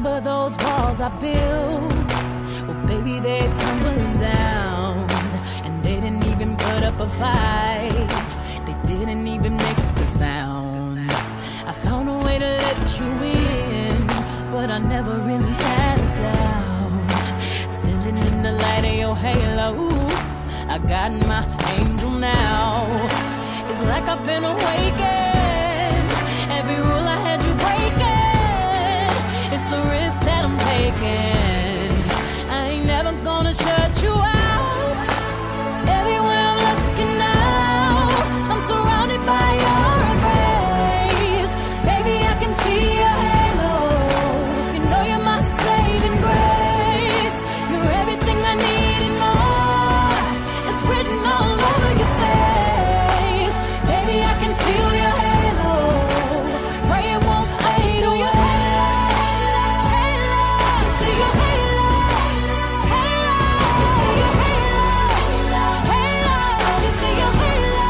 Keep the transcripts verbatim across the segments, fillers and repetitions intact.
remember those walls I built. Well, baby, they're tumbling down, and they didn't even put up a fight. They didn't even make a sound. I found a way to let you in, but I never really had a doubt. Standing in the light of your halo, I got my angel now. It's like I've been awakened. Every rule I had you breaking, it's the risk that I'm taking. I ain't never gonna shut you out. Everywhere I'm looking now, I'm surrounded by your embrace. Baby, I can see your halo. You know you're my saving grace. You're everything I need and more. It's written all over your face. Baby, I can feel your halo. Pray it won't fade away. Halo, see your halo. Halo, see your halo. Halo, you see your halo.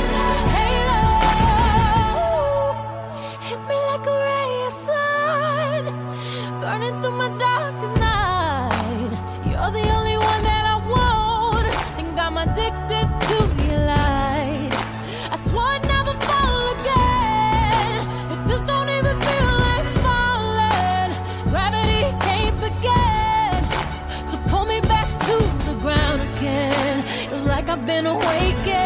Halo, hit me like a ray of sun, burning through my darkest night. You're the only one that I want, think I'm addicted to your light. I swore I'd never fall again, but this don't even feel like falling. Gravity can't begin to pull me back to the ground again. It's like I've been awakened.